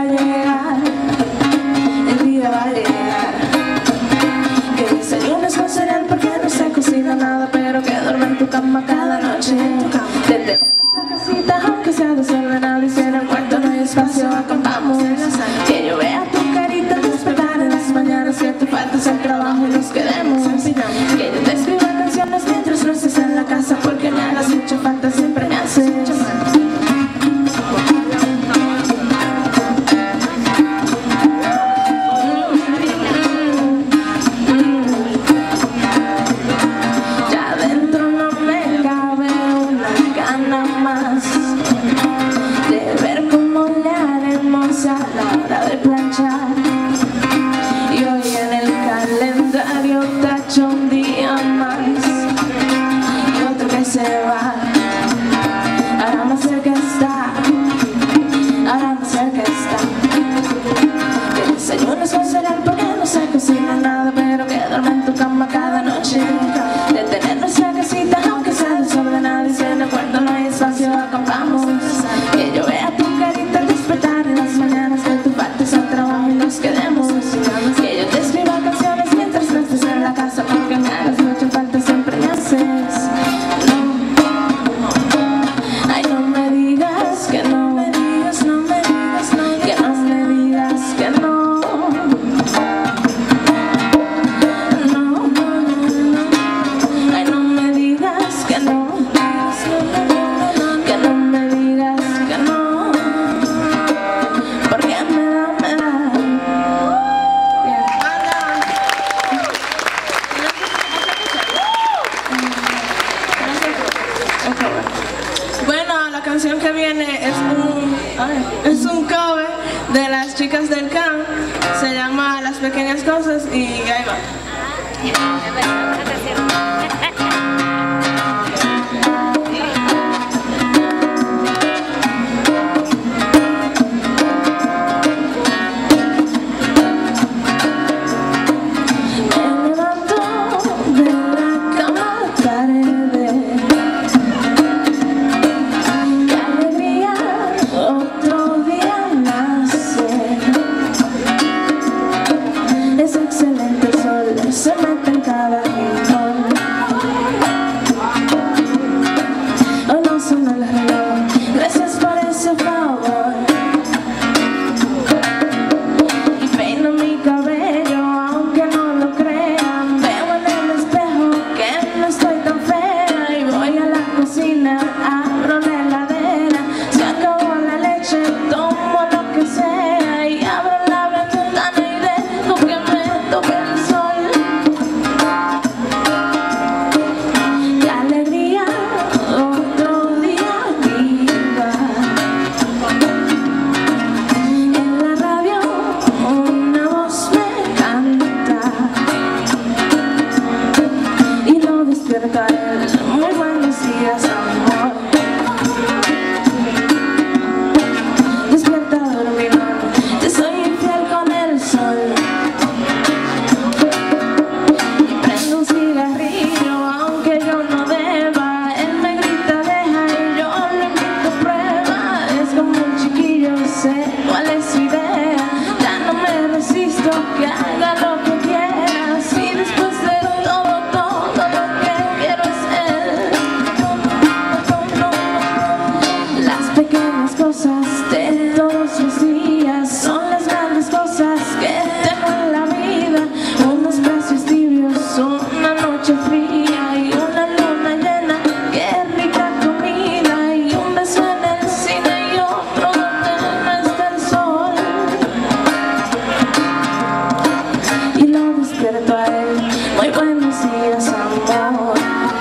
llegar, el día va a llegar. Que desayunes con cereal porque no se cocina nada, pero que duerme en tu cama cada noche. Desde nuestra casita, aunque sea desordenada y si en el cuarto no hay espacio, acampamos. Que yo vea tu carita despertar en las mañanas, que te faltas el trabajo y nos quedemos. Que yo te escriba canciones mientras no estés en la casa, porque me hagas mucha falta, siempre me haces. Ya dentro no me cabe una gana más de ver cómo le haremos a la hora de planchar. Y hoy en el calendario tacho un día más y otro que se va. Ahora más cerca está, ahora más cerca está. Que desayunes con cereal porque no se cocina nada, pero que duerme en tu cama cada noche. De tener nuestra casita aunque sea desordenada y si en el cuarto no hay espacio, acampamos. Que yo vea tu carita despertar en las mañanas, que tú faltes al trabajo y nos quedemos. Que yo te escriba canciones mientras no estés en la casa, porque me hagas mucha falta, siempre me haces. Ay, no me digas que no, me digas, no me digas, no, que no me digas que no. Ay, no me digas que no, que no me digas que no, porque me da. Bueno, la canción que viene es un cover de las chicas del CAN, se llama Las Pequeñas Cosas y ahí va. Me levanto de la cama tarde, qué alegría, otro día nace. Es excelente el sol, se mete en cada rincón. Hoy no sonó el reloj, gracias por ese favor. Y peino mi cabello, aunque no lo crean. Veo en el espejo que no estoy tan fea. Y voy a la cocina, abro la heladera. Se acabó la leche, tomo lo que sea. Y abro la ventana y dejo que me toque el sol. Qué alegría, otro día viva. En la radio una voz me canta y lo despierta él. Muy buenos días, amor. Despierta, dormilón, te soy infiel con el sol. Y prendo un cigarrillo aunque yo no deba. Él me grita deja y yo le invito prueba. Es como un chiquillo, sé cuál es su idea. Ya no me resisto, que haga lo que quiera. Si después de todo lo que quiero es él. Las pequeñas cosas de todos los días son las grandes cosas que tengo en la vida. Unos besos tibios, una noche fría y una luna llena. Qué rica comida y un beso en el cine y otro donde no está el sol. Y lo despierto a él. Muy buenos días, amor.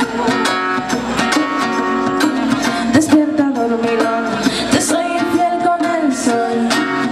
Despierta, dormilón, te soy infiel con el sol.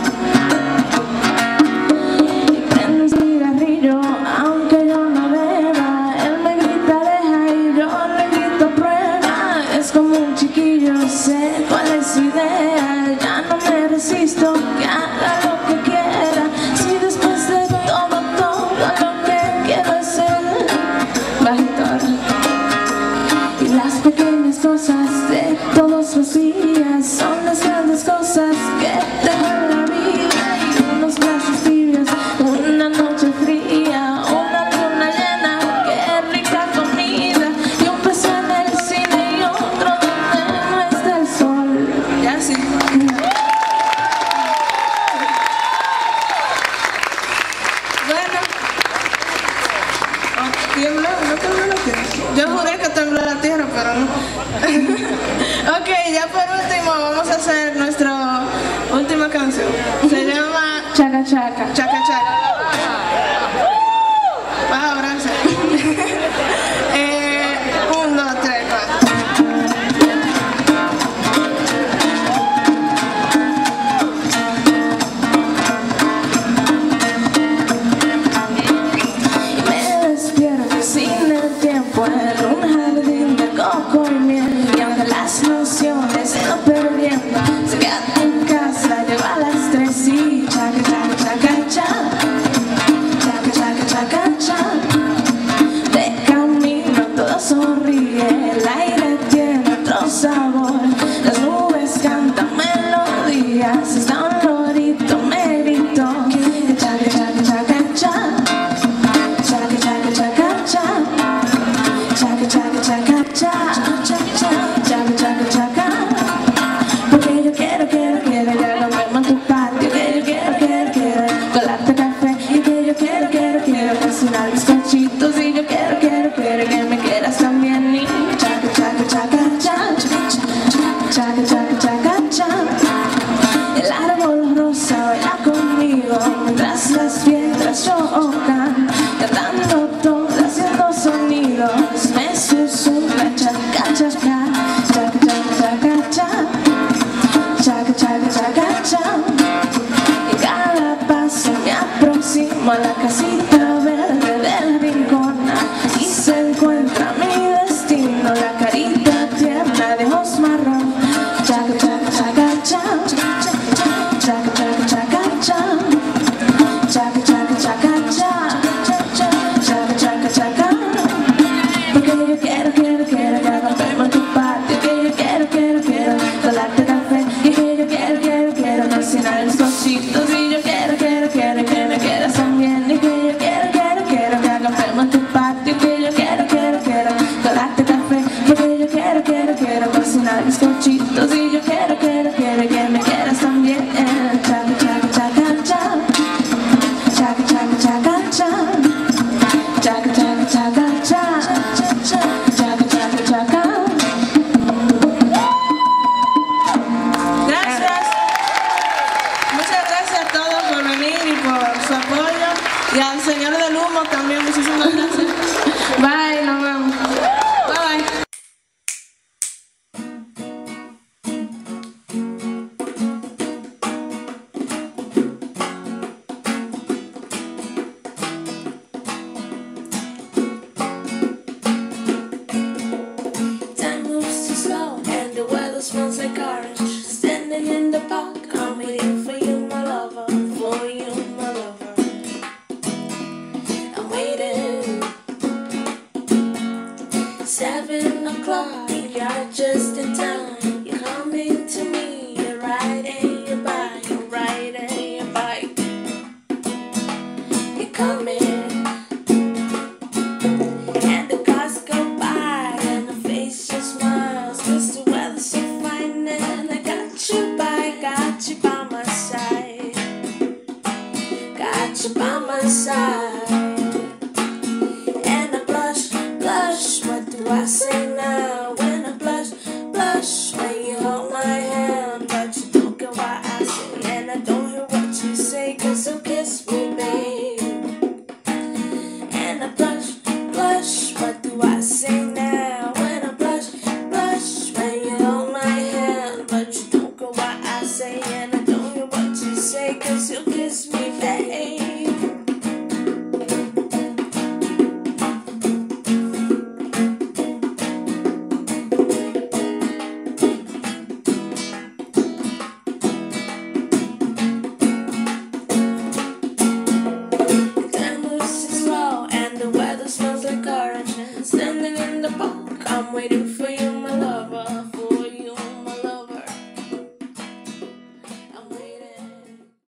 Y prendo un cigarrillo aunque yo no beba. Él me grita deja y yo le grito prueba. Es como un chiquillo, sé cuál es su idea. Ya no me resisto, que haga lo que quiera. Si después de todo lo que quiero es él. Bajito ahora. Y las pequeñas cosas de todos los días son las grandes cosas que tengo en la vida. Ok, ya por último vamos a hacer nuestra última canción. Se llama Chaca Chaca. Chaca Chaca. Baja brazo. 1, 2, 3, 4. Me despierto sin el tiempo en un jardín de coco y miel. Y aunque las nociones se van perdiendo, se queda en casa, lleva a las 3 y chaca, chaca, chaca, chaca. Chaca, chaca, chaca, chaca. De camino todo sonríe, el aire tiene otro sabor. Las nubes cantan melodías, está un lorito, me gritó. Chaca, chaca, chaca, chaca. Chaca, chaca, chaca, chaca. Chaca, chaca, chaca, chaca. Chaca, chaca, chaca. Porque yo quiero que nos vemos en tu patio. Que yo quiero colarte café. Y que yo quiero cocinar bizcochitos. Y yo quiero que me quieras también. Y chaca, chaca, chaca, chaca. Chaca, chaca, chaca, chaca. El árbol rosa baila conmigo mientras las piedras chocan, cantando todo, haciendo sonidos. Me susurra chaca, chaca, chaca, chaca, chaca, chaca, chaca, chaca, chaca. Y cada paso me aproximo a la casita verde de la rincona y se encuentra mi destino, la carita tierna de ojos marrón. Chaca, chaca, chaca, chaca. Chaca, chaca, chaca, chaca. Chaca, chaca, chaca, chaca. Chaca, chaca, chaca. Porque yo quiero que acompañemos en tu patio. Que yo quiero colarte café. Y que yo quiero cocinar bizcochitos. Y yo quiero que me quieras también. Y que yo quiero que acompañemos en tu patio. Que yo quiero colarte café. Porque yo quiero cocinar bizcochitos. Y yo quiero que me quieras también. Chaca, chaca, chaca, chaca. Chaca, chaca, chaca, chaca. Chaca, chaca, chaca, chaca. Chaca, chaca, chaca. Gracias. Muchas gracias a todos por venir y por su apoyo. Y al señor del humo también, muchísimas gracias. Bye, nos vemos. Bye bye. Time moves too slow and the weather smells like orange. Standing in the park, I'm waiting for you, my lover. For you, my lover. I'm waiting. 7 o'clock, you're just in time. You're coming to me, you're riding your bike, you're riding your bike. You're coming. And the cars go by and the face just smiles. 'Cause the weather's so fine and I got you by my side. Got you by my side. And I blush, blush, what do I say now? When I blush, blush, when you hold my hand. But you don't get what I say and I don't hear what you say. 'Cause you kiss me, babe. And I blush, blush, what do I say now? When I blush, blush, when you hold my hand. But you don't get what I say and I don't hear what you say. 'Cause you kiss me, babe. Time moves too slow and the weather smells like orange. Standing in the park, I'm waiting for